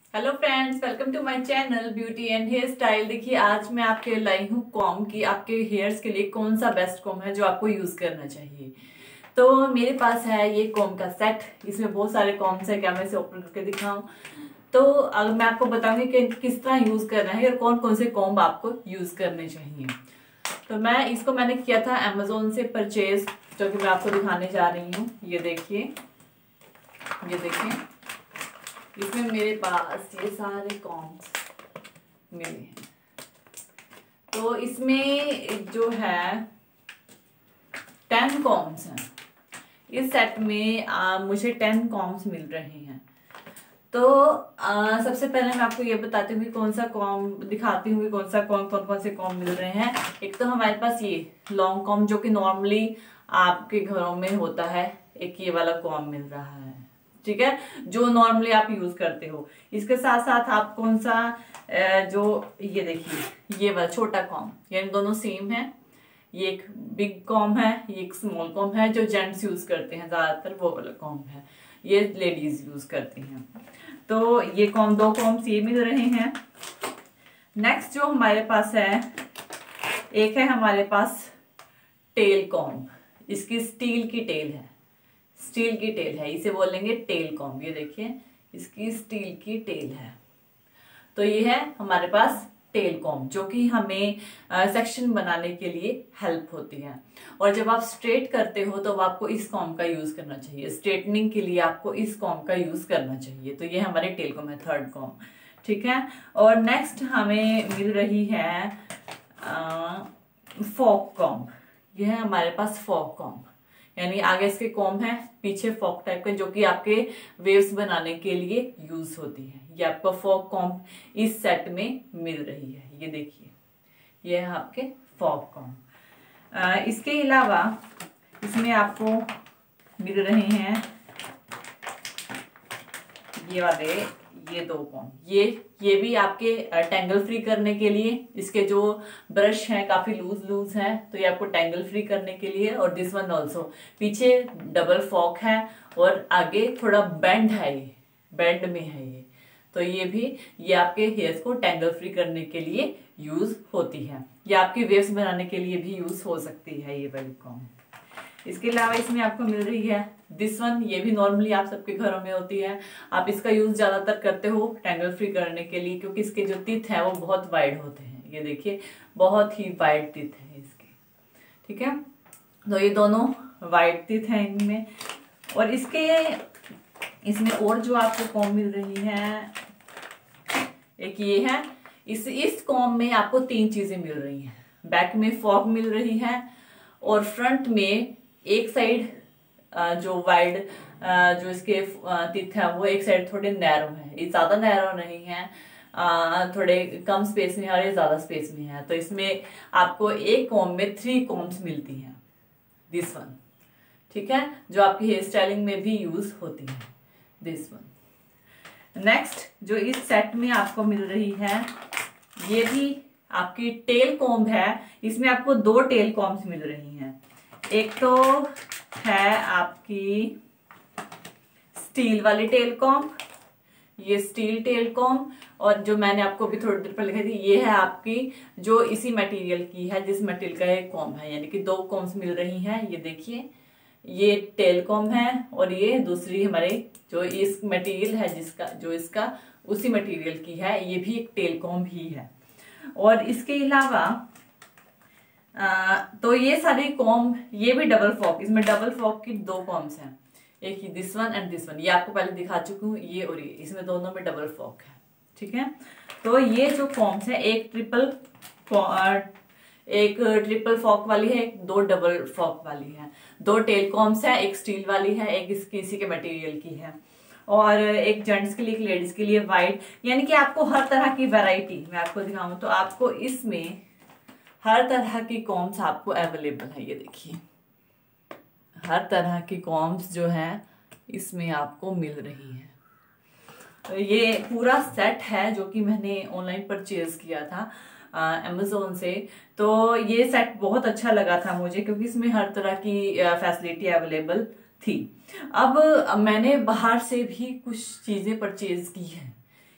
Hello friends, welcome to my channel beauty and hair style. देखिए, आज मैं आपके लाई हूँ कॉम की आपके हेयर्स के लिए कौन सा बेस्ट कॉम है जो आपको यूज करना चाहिए। तो मेरे पास है ये कॉम का सेट। इसमें बहुत सारे कॉम्स है। क्या मैं इसे ओपन करके दिखाऊं? तो अगर मैं आपको बताऊंगी कि किस तरह यूज करना है और कौन कौन से कॉम्ब आपको यूज करने चाहिए। तो मैंने किया था अमेजोन से परचेज, जो कि मैं आपको दिखाने जा रही हूँ। ये देखिए, ये देखिए, इसमें मेरे पास ये सारे कॉम्स मिले हैं। तो इसमें जो है 10 कॉम्स हैं। इस सेट में मुझे 10 कॉम्स मिल रहे हैं। तो सबसे पहले मैं आपको ये बताती हूँ कि कौन सा कॉम दिखाती हूँ, कौन सा कॉम कौन कौन से कॉम मिल रहे हैं। एक तो हमारे पास ये लॉन्ग कॉम, जो कि नॉर्मली आपके घरों में होता है। एक ये वाला कॉम मिल रहा है, ठीक है, जो नॉर्मली आप यूज करते हो। इसके साथ साथ आप कौन सा जो ये देखिए, ये वाला छोटा कॉम, यानी दोनों सेम है। ये एक बिग कॉम है, ये एक स्मॉल कॉम है, जो जेंट्स यूज करते हैं ज्यादातर, वो वाला कॉम है। ये लेडीज यूज करती हैं। तो ये कॉम, दो कॉम्स ये मिल रहे हैं। नेक्स्ट जो हमारे पास है, एक है हमारे पास टेल कॉम। इसकी स्टील की टेल है, स्टील की टेल है, इसे बोलेंगे टेल कॉम। ये देखिए, इसकी स्टील की टेल है। तो ये है हमारे पास टेल कॉम, जो कि हमें सेक्शन बनाने के लिए हेल्प होती है। और जब आप स्ट्रेट करते हो तो आपको इस कॉम का यूज करना चाहिए। स्ट्रेटनिंग के लिए आपको इस कॉम का यूज करना चाहिए। तो ये हमारे टेल कॉम है, थर्ड कॉम, ठीक है। और नेक्स्ट हमें मिल रही है फॉक कॉम। ये है हमारे पास फॉक कॉम, यानी आगे इसके कॉम है, पीछे फॉक टाइप का, जो कि आपके वेव्स बनाने के लिए यूज होती है। ये आपका फॉक कॉम इस सेट में मिल रही है। ये देखिए, ये है आपके फॉक कॉम। इसके अलावा इसमें आपको मिल रहे हैं ये वाले, ये दो कॉम। ये भी आपके टैंगल फ्री करने के लिए। इसके जो ब्रश हैं काफी लूज लूज हैं, तो ये आपको टैंगल फ्री करने के लिए। और दिस वन ऑल्सो, पीछे डबल फॉक है और आगे थोड़ा बेंड है, ये बेंड में है ये। तो ये आपके हेयर्स को टैंगल फ्री करने के लिए यूज होती है। ये आपके वेव्स बनाने के लिए भी यूज हो सकती है ये वाली कॉम। इसके अलावा इसमें आपको मिल रही है दिस वन। ये भी नॉर्मली आप सबके घरों में होती है। आप इसका यूज ज्यादातर करते हो टैंगल फ्री करने के लिए, क्योंकि इसके जो टिथ है वो बहुत वाइड होते हैं। ये देखिए, बहुत ही वाइड टिथ है इसके, ठीक है। तो ये दोनों वाइड टिथ है इनमें। और इसमें और जो आपको कॉम मिल रही है, एक ये है। इस कॉम में आपको 3 चीजें मिल रही हैं। बैक में फॉग मिल रही है, और फ्रंट में एक साइड जो वाइड जो इसके टिथ है, वो एक साइड थोड़े नैरो है। ये ज्यादा नैरो नहीं है, थोड़े कम स्पेस में है, और ये ज्यादा स्पेस में है। तो इसमें आपको एक कॉम में 3 कॉम्स मिलती हैं, दिस वन, ठीक है, जो आपकी हेयर स्टाइलिंग में भी यूज होती है, दिस वन। नेक्स्ट जो इस सेट में आपको मिल रही है, ये भी आपकी टेल कॉम्ब है। इसमें आपको 2 टेल कॉम्ब्स मिल रही हैं। एक तो है आपकी स्टील वाली टेल कॉम्ब, ये स्टील टेल कॉम्ब। और जो मैंने आपको भी थोड़ी देर पहले लिखी थी, ये है आपकी जो इसी मटेरियल की है, जिस मटेरियल का एक कॉम्ब है। यानी कि 2 कॉम्ब्स मिल रही हैं। ये देखिए, ये टेल कॉम्ब है, और ये दूसरी हमारे जो इस मटेरियल है, जिसका जो इसका उसी मटेरियल की है, ये भी एक टेल कॉम्ब ही है। और इसके अलावा तो ये सारे कॉम्ब, ये भी डबल फॉक, इसमें डबल फॉक की 2 कॉम्ब्स हैं, एक ही this one and this one. ये आपको पहले दिखा चुकी हूँ, ये और ये, इसमें दोनों में डबल फॉक है, ठीक है। तो ये जो कॉम्ब्स है, एक ट्रिपल फॉक वाली है, 2 डबल फॉक वाली है। 2 टेल कॉम्ब्स है, एक स्टील वाली है, एक इसी के मटेरियल की है। और एक जेंट्स के लिए, एक लेडीज के लिए वाइड। यानी कि आपको हर तरह की वैरायटी मैं आपको दिखाऊं तो आपको इसमें हर तरह की कॉम्स आपको अवेलेबल है। ये देखिए, हर तरह की कॉम्स जो है इसमें आपको मिल रही है। तो ये पूरा सेट है जो कि मैंने ऑनलाइन परचेज किया था अमेजोन से। तो ये सेट बहुत अच्छा लगा था मुझे, क्योंकि इसमें हर तरह की फैसिलिटी अवेलेबल थी। अब मैंने बाहर से भी कुछ चीजें परचेज की हैं।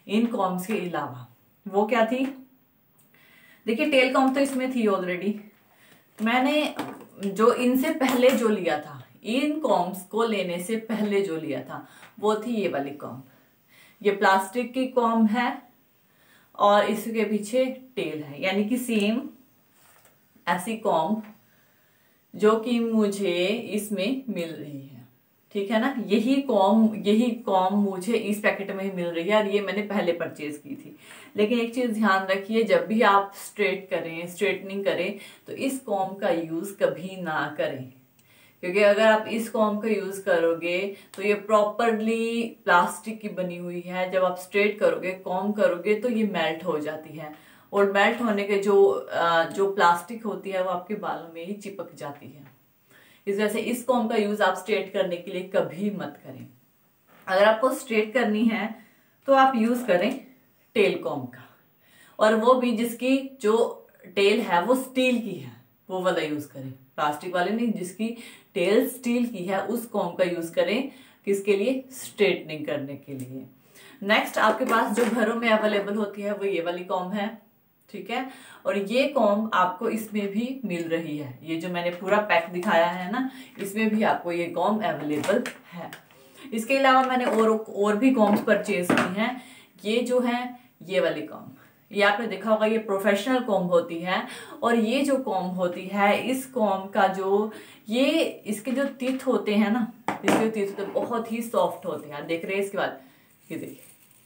इन कॉम्स के अलावा। वो क्या थी, देखिए टेल कॉम्ब तो इसमें थी ऑलरेडी। मैंने जो इनसे पहले जो लिया था, इन कॉम्ब्स को लेने से पहले जो लिया था वो थी ये वाली कॉम्ब। ये प्लास्टिक की कॉम्ब है और इसके पीछे टेल है, यानी कि सेम ऐसी कॉम्ब जो कि मुझे इसमें मिल रही है, ठीक है ना। यही कॉम्ब मुझे इस पैकेट में ही मिल रही है और ये मैंने पहले परचेज की थी। लेकिन एक चीज ध्यान रखिए, जब भी आप स्ट्रेटनिंग करें तो इस कॉम्ब का यूज कभी ना करें, क्योंकि अगर आप इस कॉम्ब का यूज करोगे तो ये प्रॉपरली प्लास्टिक की बनी हुई है। जब आप स्ट्रेट करोगे, कॉम्ब करोगे तो ये मेल्ट हो जाती है और मेल्ट होने के जो प्लास्टिक होती है वो आपके बालों में ही चिपक जाती है। इस वजह से इस कॉम्ब का यूज आप स्ट्रेट करने के लिए कभी मत करें। अगर आपको स्ट्रेट करनी है तो आप यूज करें टेल कॉम्ब का, और वो भी जिसकी जो टेल है वो स्टील की है, वो वाला यूज करें, प्लास्टिक वाले नहीं। जिसकी टेल स्टील की है उस कॉम्ब का यूज करें। किसके लिए? स्ट्रेटनिंग करने के लिए। नेक्स्ट आपके पास जो घरों में अवेलेबल होती है वो ये वाली कॉम्ब है, ठीक है। और ये कॉम्ब आपको इसमें भी मिल रही है, ये जो मैंने पूरा पैक दिखाया है ना, इसमें भी आपको ये कॉम्ब अवेलेबल है। इसके अलावा मैंने और भी कॉम्ब्स परचेज की हैं। ये जो है ये वाली कॉम्ब, ये आपने देखा होगा, ये प्रोफेशनल कॉम्ब होती है। और ये जो कॉम्ब होती है, इस कॉम्ब का जो इसके जो टीथ होते हैं ना, इसके टीथ तो बहुत ही सॉफ्ट होते हैं। देख रहे हैं इसके बाद, ये देखिए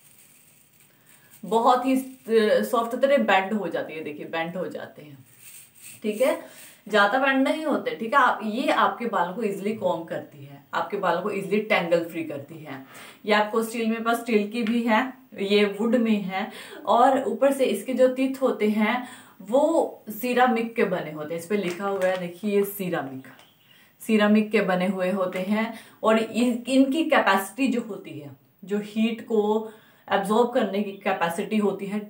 बहुत ही सॉफ्ट तरह बेंड हो जाती है, देखिए बेंड हो जाते हैं, ठीक है, ज्यादा बेंड नहीं होते, ठीक है। ये आपके बालों को इजिली कॉम्ब करती है, आपके बालों को इजिली टेंगल फ्री करती है। ये आपको स्टील में, पास स्टील की भी है, ये वुड में है, और ऊपर से इसके जो टीथ होते हैं वो सिरामिक के बने होते हैं। इस पे लिखा हुआ है, देखिए सिरामिक के बने हुए होते हैं। और इनकी कैपेसिटी जो होती है, जो हीट को एब्जॉर्ब करने की कैपेसिटी होती है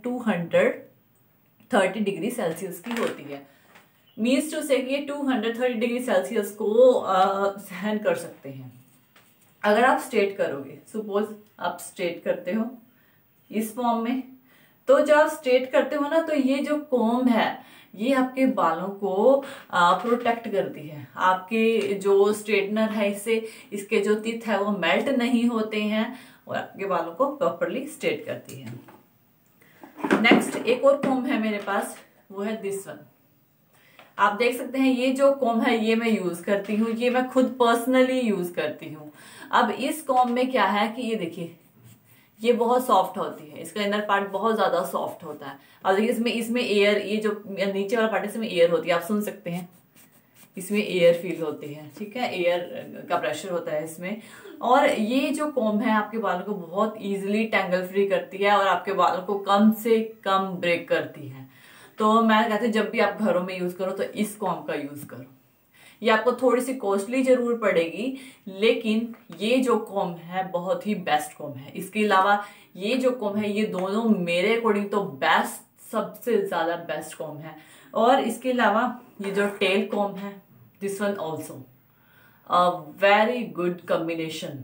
230 डिग्री सेल्सियस की होती है। मीन्स टू से ये 230 डिग्री सेल्सियस को सहन कर सकते हैं। अगर आप स्ट्रेट करोगे, सपोज आप स्ट्रेट करते हो इस फॉर्म में, तो जब आप स्ट्रेट करते हो ना, तो ये जो कॉम्ब है ये आपके बालों को प्रोटेक्ट करती है। आपके जो स्ट्रेटनर है इससे इसके जो टीथ है वो मेल्ट नहीं होते हैं और आपके बालों को प्रॉपरली स्ट्रेट करती है। नेक्स्ट एक और कॉम्ब है मेरे पास, वो है दिस वन। आप देख सकते हैं ये जो कॉम्ब है ये मैं यूज करती हूँ, ये मैं खुद पर्सनली यूज करती हूँ। अब इस कॉम्ब में क्या है कि ये देखिए ये बहुत सॉफ्ट होती है, इसका इनर पार्ट बहुत ज्यादा सॉफ्ट होता है। अब देखिए इसमें एयर, ये जो नीचे वाला पार्ट है इसमें एयर होती है, आप सुन सकते हैं, इसमें एयर फील होती है, ठीक है, एयर का प्रेशर होता है इसमें। और ये जो कॉम्ब है आपके बालों को बहुत इजीली टेंगल फ्री करती है और आपके बालों को कम से कम ब्रेक करती है। तो मैं कहती हूँ जब भी आप घरों में यूज करो तो इस कॉम्ब का यूज करो। ये आपको थोड़ी सी कॉस्टली जरूर पड़ेगी, लेकिन ये जो कॉम्ब है बहुत ही बेस्ट कॉम्ब है। इसके अलावा ये जो कॉम्ब है, ये दोनों मेरे अकॉर्डिंग तो बेस्ट, सबसे ज्यादा बेस्ट कॉम्ब है। और इसके अलावा ये जो टेल कॉम्ब है, this one also a very good combination.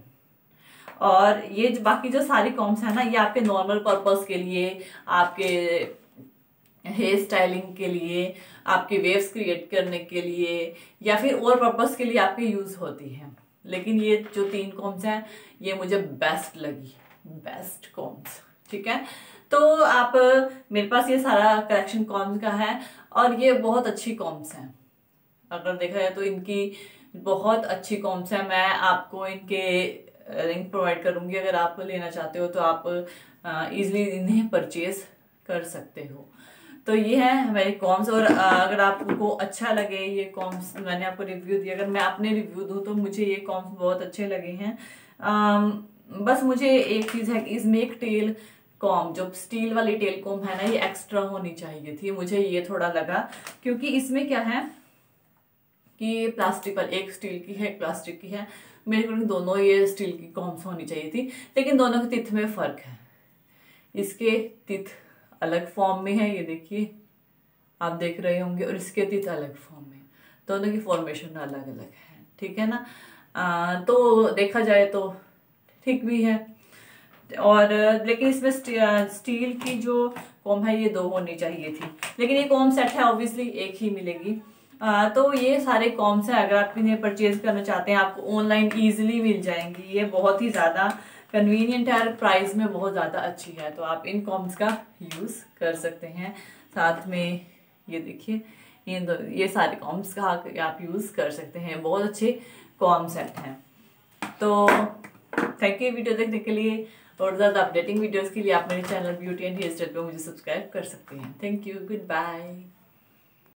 और ये बाकी जो सारी कॉम्ब्स है ना, ये आपके नॉर्मल पर्पस के लिए, आपके हेयर स्टाइलिंग के लिए, आपके वेव्स क्रिएट करने के लिए, या फिर और पर्पस के लिए आपके यूज होती हैं। लेकिन ये जो 3 कॉम्ब्स हैं ये मुझे बेस्ट लगी, बेस्ट कॉम्ब्स, ठीक है। तो आप, मेरे पास ये सारा कलेक्शन कॉम्ब्स का है और ये बहुत अच्छी कॉम्ब्स हैं। अगर देखा जाए तो इनकी बहुत अच्छी कॉम्ब्स हैं। मैं आपको इनके लिंक प्रोवाइड करूंगी, अगर आप लेना चाहते हो तो आप इजिली इन्हें परचेज कर सकते हो। तो ये है हमारे कॉम्ब्स। और अगर आपको अच्छा लगे ये कॉम्ब्स, मैंने आपको रिव्यू दिया, अगर मैं अपने रिव्यू दूं तो मुझे ये कॉम्ब्स बहुत अच्छे लगे हैं। बस मुझे एक चीज है कि इसमें एक टेल कॉम्ब, जो स्टील वाली टेल कॉम्ब है ना, ये एक्स्ट्रा होनी चाहिए थी, मुझे ये थोड़ा लगा। क्योंकि इसमें क्या है कि प्लास्टिक वाली, एक स्टील की है एक प्लास्टिक की है, मेरे को दोनों ये स्टील की कॉम्ब्स होनी चाहिए थी। लेकिन दोनों के टिथ में फर्क है, इसके टिथ अलग फॉर्म में है, ये देखिए आप देख रहे होंगे, और इसके टिथ अलग फॉर्म में, दोनों की फॉर्मेशन अलग अलग है, ठीक है ना। तो देखा जाए तो ठीक भी है। और लेकिन इसमें स्टील की जो कॉम है ये 2 होनी चाहिए थी, लेकिन ये कॉम सेट है ऑब्वियसली एक ही मिलेगी। तो ये सारे कॉम्स हैं, अगर आप इन्हें परचेज करना चाहते हैं आपको ऑनलाइन ईजिली मिल जाएंगी। ये बहुत ही ज़्यादा कन्वीनियंट है और प्राइस में बहुत ज़्यादा अच्छी है, तो आप इन कॉम्स का यूज़ कर सकते हैं। साथ में ये देखिए ये सारे कॉम्स का आप यूज़ कर सकते हैं, बहुत अच्छे कॉम सेट हैं। तो थैंक यू वीडियो देखने के लिए, और ज़्यादा अपडेटिंग वीडियोस के लिए आप मेरे channel beauty and hair style पे मुझे सब्सक्राइब कर सकते हैं। Thank you, good bye.